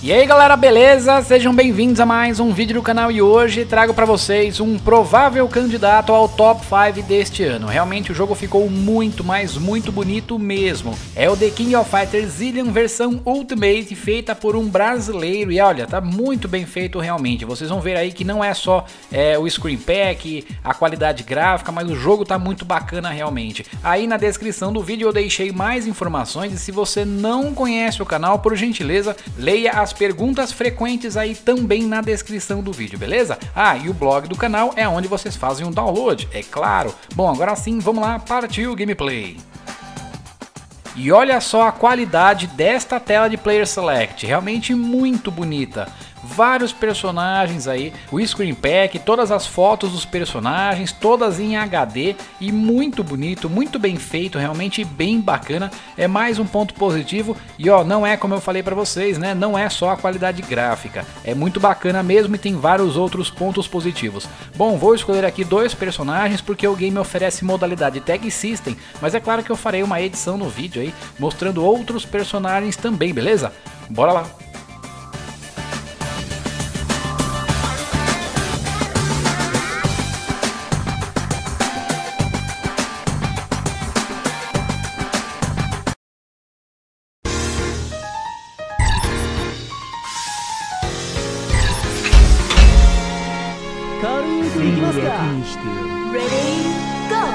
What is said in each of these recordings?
E aí galera, beleza? Sejam bem-vindos a mais um vídeo do canal e hoje trago pra vocês um provável candidato ao Top 5 deste ano. Realmente o jogo ficou muito, mas muito bonito mesmo. É o The King of Fighters Zillion versão Ultimate, feita por um brasileiro e olha, tá muito bem feito realmente. Vocês vão ver aí que não é só o Screen Pack, a qualidade gráfica, mas o jogo tá muito bacana realmente. Aí na descrição do vídeo eu deixei mais informações e se você não conhece o canal, por gentileza, leia as perguntas frequentes aí também na descrição do vídeo, beleza? Ah, e o blog do canal é onde vocês fazem o download, é claro. Bom, agora sim, vamos lá, partiu o gameplay. E olha só a qualidade desta tela de Player Select, realmente muito bonita. Vários personagens aí, o Screen Pack, todas as fotos dos personagens, todas em HD e muito bonito, muito bem feito, realmente bem bacana. É mais um ponto positivo e ó, não é como eu falei pra vocês, né? Não é só a qualidade gráfica, é muito bacana mesmo e tem vários outros pontos positivos. Bom, vou escolher aqui dois personagens porque o game oferece modalidade Tag System, mas é claro que eu farei uma edição no vídeo aí mostrando outros personagens também, beleza? Bora lá! Ready, go!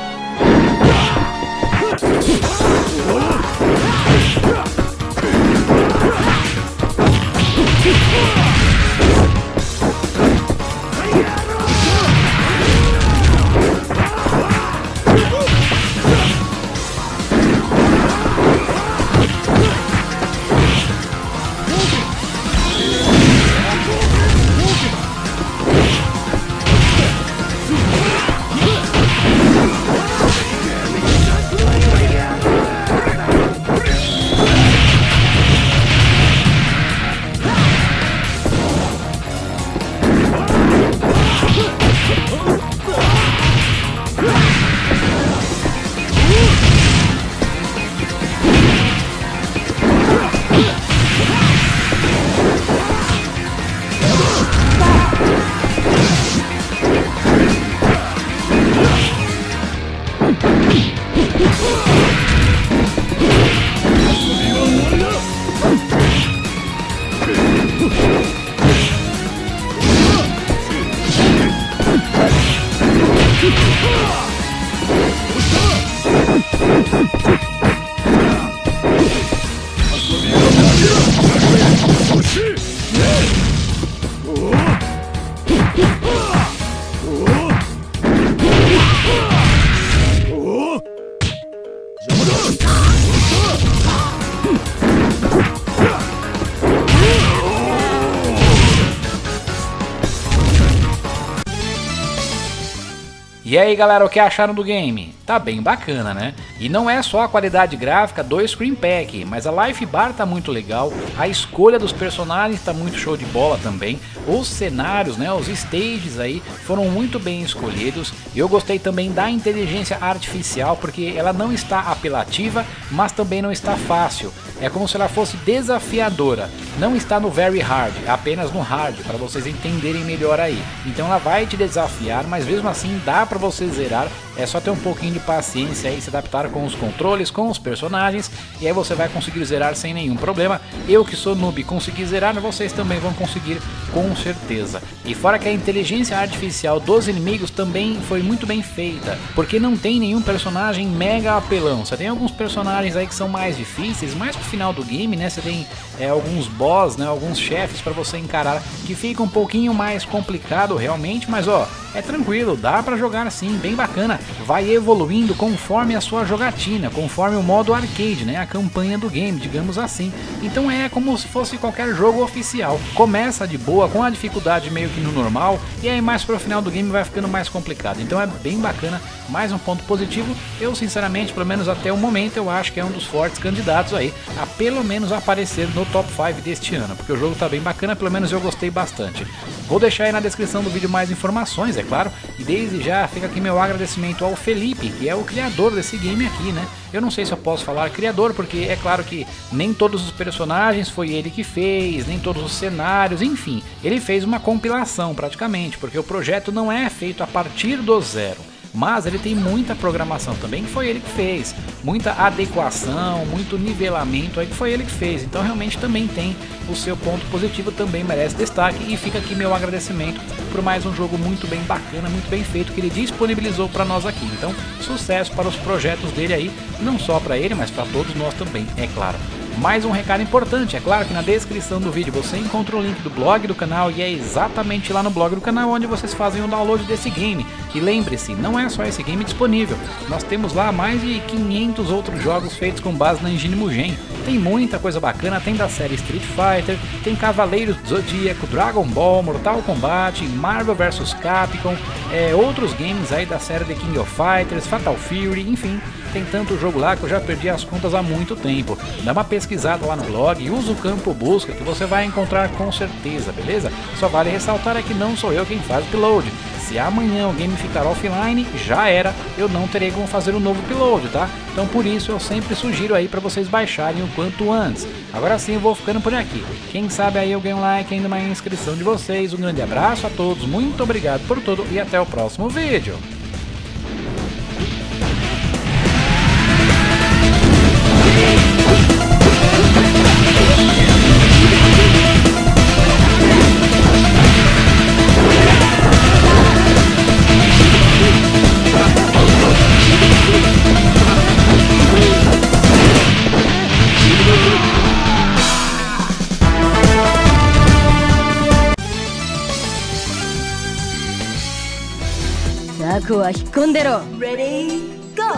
E aí galera, o que acharam do game? Tá bem bacana, né? E não é só a qualidade gráfica do Screen Pack, mas a Life Bar tá muito legal, a escolha dos personagens tá muito show de bola também, os cenários, né, os stages aí foram muito bem escolhidos. Eu gostei também da inteligência artificial porque ela não está apelativa, mas também não está fácil. É como se ela fosse desafiadora, não está no Very Hard, apenas no Hard, para vocês entenderem melhor aí. Então ela vai te desafiar, mas mesmo assim dá para você zerar, é só ter um pouquinho de paciência e se adaptar com os controles, com os personagens, e aí você vai conseguir zerar sem nenhum problema. Eu que sou noob consegui zerar, vocês também vão conseguir com certeza. E fora que a inteligência artificial dos inimigos também foi muito bem feita, porque não tem nenhum personagem mega apelão. Você tem alguns personagens aí que são mais difíceis, mais pro final do game, né? Você tem alguns boss, né? Alguns chefes para você encarar que fica um pouquinho mais complicado realmente, mas ó, é tranquilo, dá pra jogar assim, bem bacana. Vai evoluindo conforme a sua jogatina, conforme o modo arcade, né? A campanha do game, digamos assim. Então é como se fosse qualquer jogo oficial. Começa de boa, com a dificuldade meio que no normal, e aí mais pro final do game vai ficando mais complicado. Então é bem bacana, mais um ponto positivo. Eu sinceramente, pelo menos até o momento, eu acho que é um dos fortes candidatos aí a pelo menos aparecer no top 5 deste ano, porque o jogo tá bem bacana, pelo menos eu gostei bastante. Vou deixar aí na descrição do vídeo mais informações, é claro, e desde já fica aqui meu agradecimento ao Felipe, que é o criador desse game aqui, né? Eu não sei se eu posso falar criador, porque é claro que nem todos os personagens foi ele que fez, nem todos os cenários, enfim, ele fez uma compilação praticamente, porque o projeto não é feito a partir do zero. Mas ele tem muita programação também que foi ele que fez, muita adequação, muito nivelamento aí que foi ele que fez, então realmente também tem o seu ponto positivo, também merece destaque, e fica aqui meu agradecimento por mais um jogo muito bem bacana, muito bem feito que ele disponibilizou para nós aqui. Então sucesso para os projetos dele aí, não só para ele, mas para todos nós também, é claro. Mais um recado importante, é claro que na descrição do vídeo você encontra o link do blog do canal, e é exatamente lá no blog do canal onde vocês fazem o download desse game. E lembre-se, não é só esse game disponível, nós temos lá mais de 500 outros jogos feitos com base na engine Mugen. Tem muita coisa bacana, tem da série Street Fighter, tem Cavaleiros do Zodíaco, Dragon Ball, Mortal Kombat, Marvel vs Capcom, outros games aí da série The King of Fighters, Fatal Fury, enfim. Tem tanto jogo lá que eu já perdi as contas há muito tempo. Dá uma pesquisada lá no blog e usa o campo busca que você vai encontrar com certeza, beleza? Só vale ressaltar é que não sou eu quem faz o upload. Se amanhã o game ficar offline, já era, eu não terei como fazer um novo upload, tá? Então por isso eu sempre sugiro aí para vocês baixarem o quanto antes. Agora sim eu vou ficando por aqui. Quem sabe aí eu ganho um like ainda mais inscrição de vocês. Um grande abraço a todos, muito obrigado por tudo e até o próximo vídeo. Ready, go!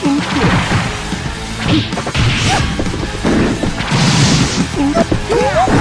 Yeah!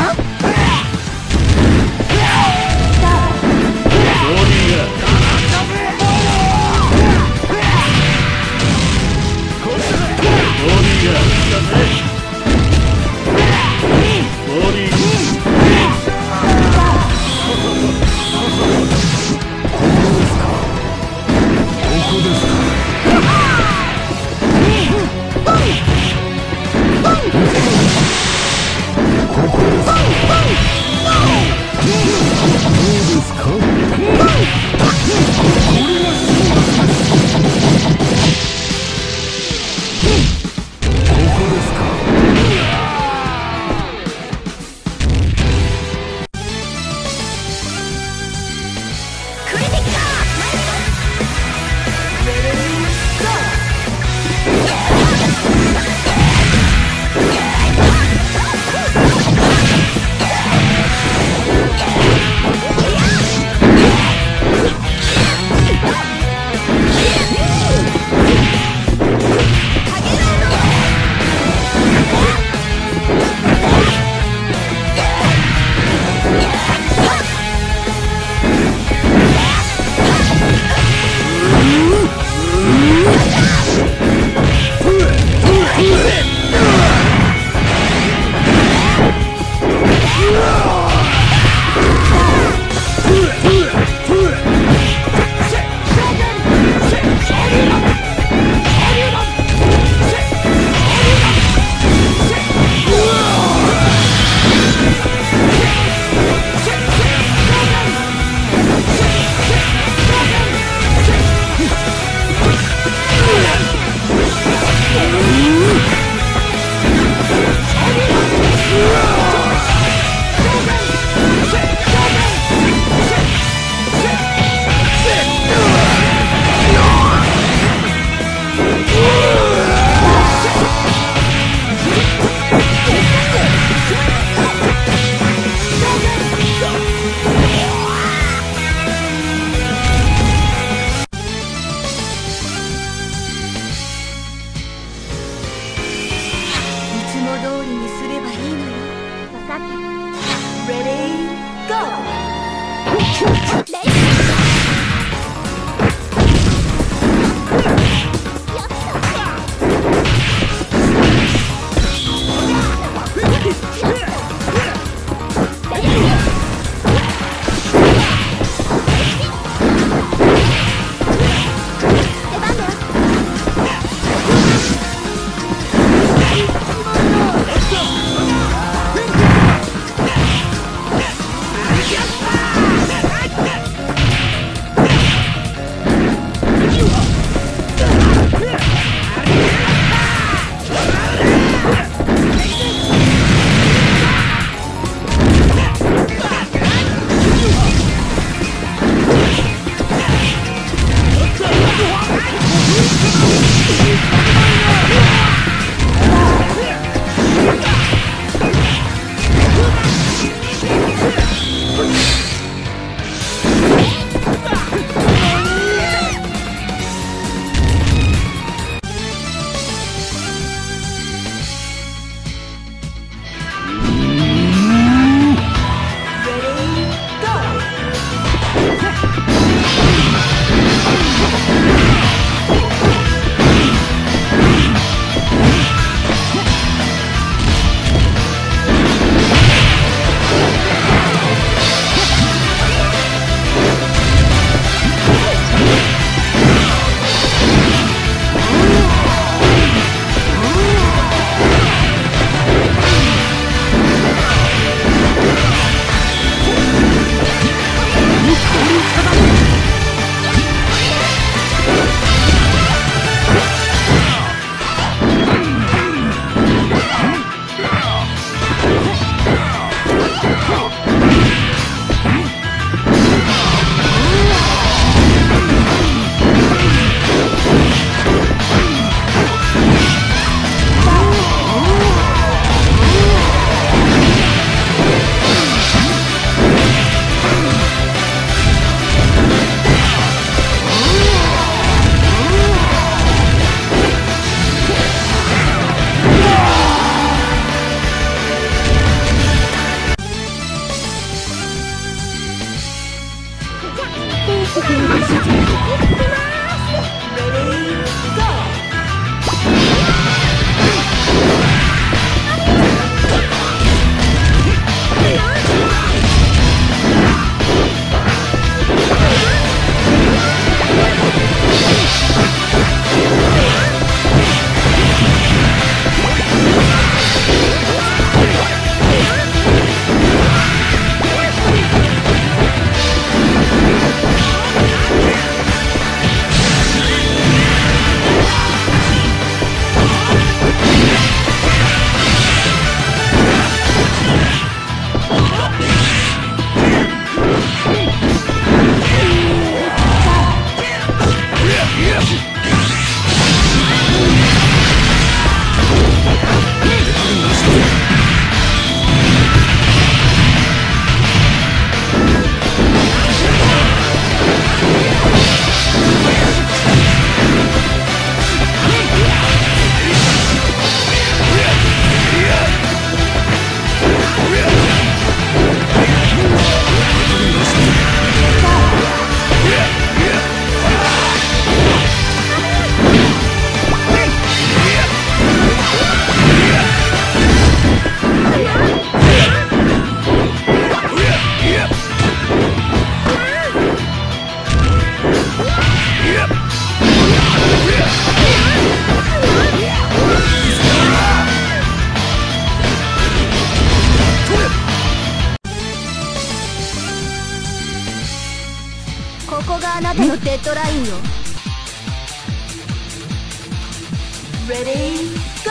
あなたのデッドラインよ。Ready, go!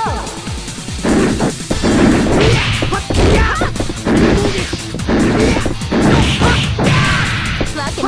わけない。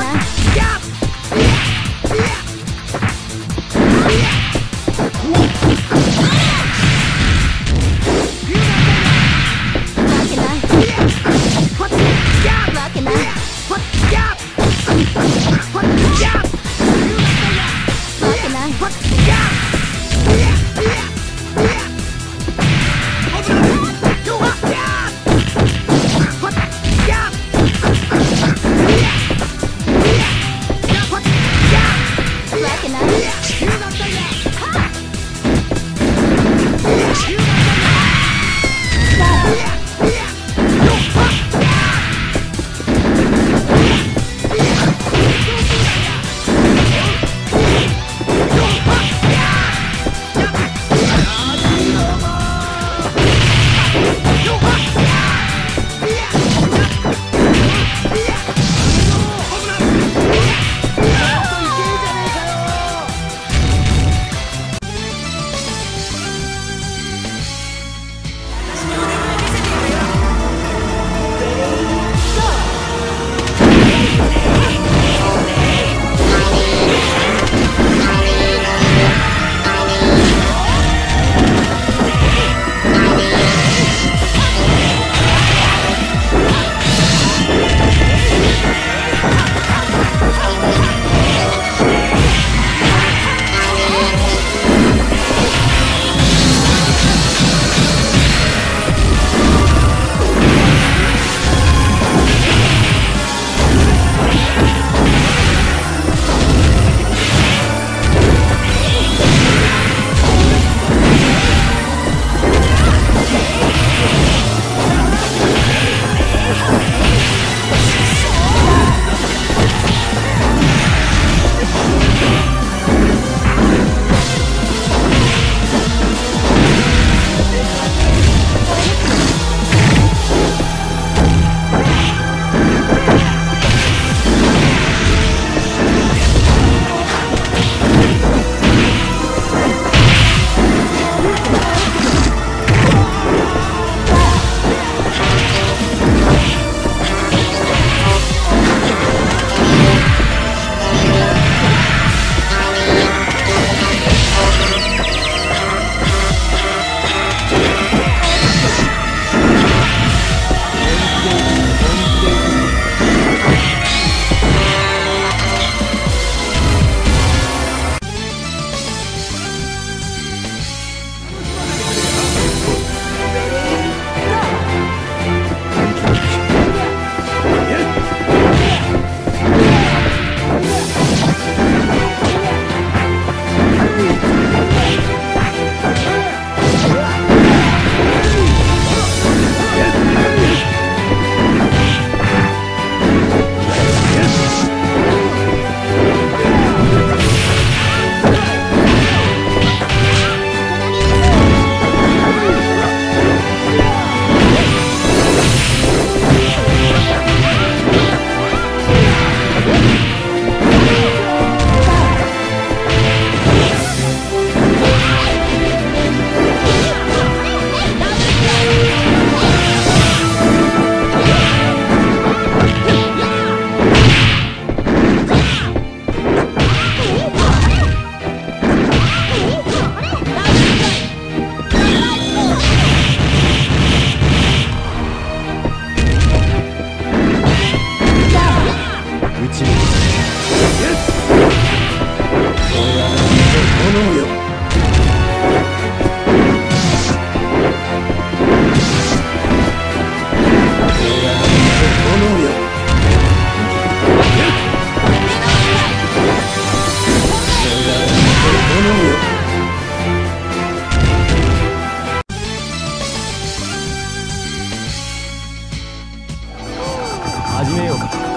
始めようか。